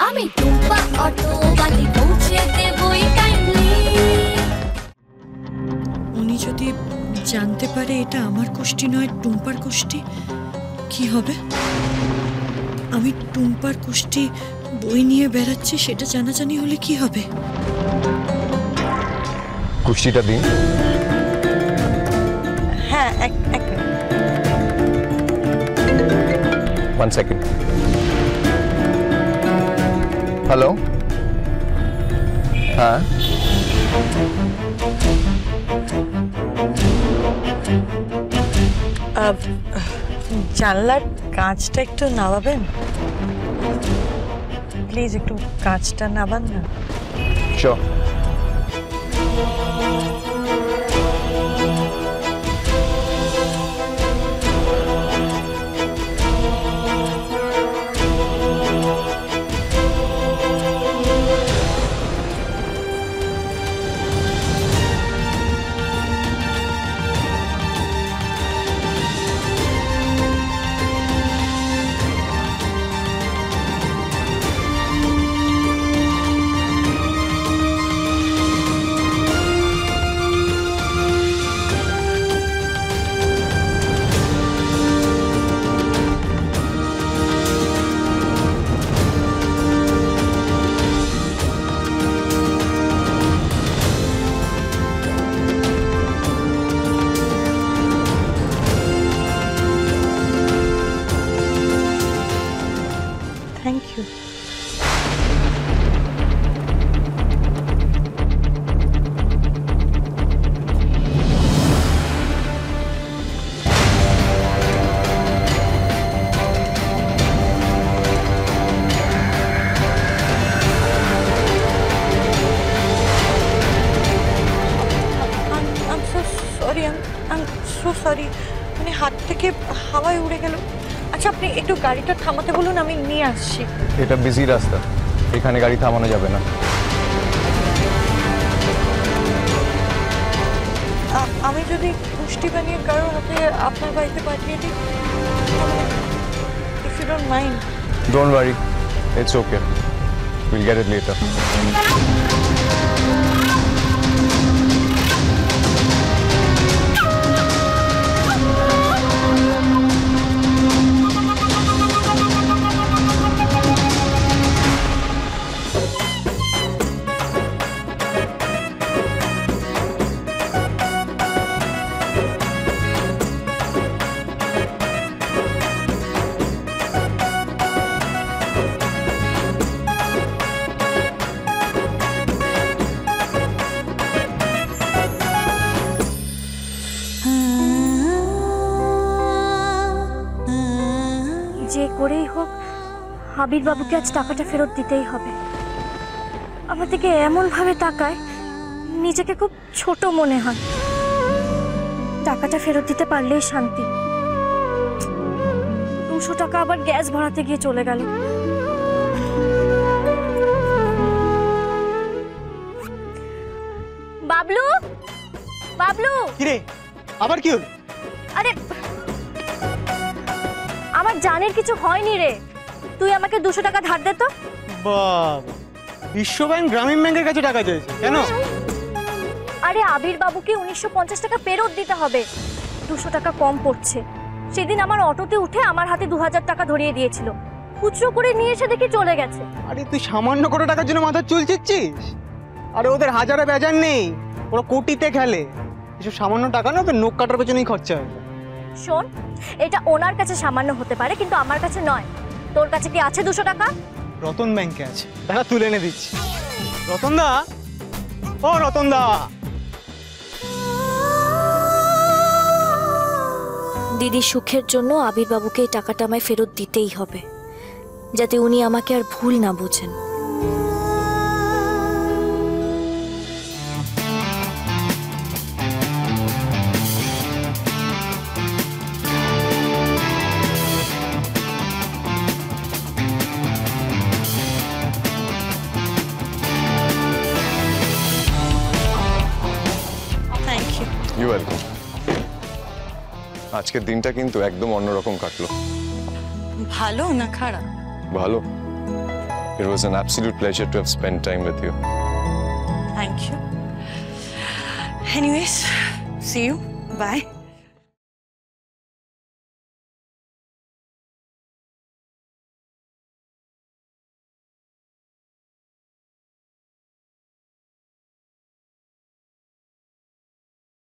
আমি টুম্পা অটো বাড়ি পৌঁছে দেবই কাইন্ডলি। উনি যদি জানতে পারে এটা আমার কোষ্ঠী নয় টুম্পার কোষ্ঠী, কি হবে? আমি টুম্পার কোষ্ঠী বই নিয়ে বেড়াচ্ছি সেটা জানাজানি হলে কি হবে? কোষ্ঠীটা দিন। হ্যাঁ, এক One second. হ্যালো, হ্যাঁ জানলার কাঁচটা একটু নামাবেন প্লিজ, একটু কাঁচটা নামান না। Sure. Thank you. I'm so sorry. মানে হাত থেকে হাওয়ায় উড়ে গেল। আচ্ছা, আপনি একটু গাড়িটা থামাতে বলুন, আমি নিয়ে আসছি। এটা বিজি রাস্তা, এখানে গাড়ি থামানো যাবে না। আমি যদি পুষ্টি বানিয়ে কারোর হাতে আপনার বাড়িতে পাঠিয়ে দিই, if you don't mind. Don't worry, it's okay. We'll get it later. যে করেই হোক আবির বাবুকে আজ টাকাটা ফেরত দিতেই হবে। আমার দিকে এমন ভাবে তাকায়, নিজেকে খুব ছোট মনে হয়। টাকাটা ফেরত দিতে পারলেই শান্তি। 200 টাকা আবার গ্যাস ভরাতে গিয়ে চলে গেল। বাবলু, বাবলু, কি রে, আবার কি হলো? আরে আমার জানের কিছু হয়নি রে, তুই আমাকে 200 টাকা ধার দে তো। বাবা, বিশ্ব ব্যাংক গ্রামীণ ব্যাংকের কাছে টাকা চাইছে কেন? আরে আবির বাবুকে 1950 টাকা ফেরত দিতে হবে, 200 টাকা কম পড়ছে। সেদিন আমার অটোতে উঠে আমার হাতে 2000 টাকা ধরিয়ে দিয়েছিল, খুচরো করে নিয়ে এসে দেখি চলে গেছে। আরে তুই সামান্য করে টাকার জন্য মাথা চুলছিস? আরে ওদের হাজারে বেজার নেই, ওরা কোটিতে খেলে। এসব সামান্য টাকা না, ওদের নোক কাটার পেছনেই খরচা হয়। শোন, এটা ওনার কাছে সামান্য হতে পারে কিন্তু আমার কাছে নয়। তোর কাছে কি আছে 200 টাকা? রতন ব্যাংকে আছে, টাকা তুলে এনে দিচ্ছি। রতন দা, ও রতন দা। দিদির সুখের জন্য আবির বাবুকে এই টাকাটা আমায় ফেরত দিতেই হবে, যাতে উনি আমাকে আর ভুল না বোঝেন। You welcome. আজকের দিনটা কিন্তু একদম অন্যরকম কাটলো। ভালো না খারাপ? ভালো। It was an absolute pleasure to have spent time with you. Thank you. Anyways, see you. Bye.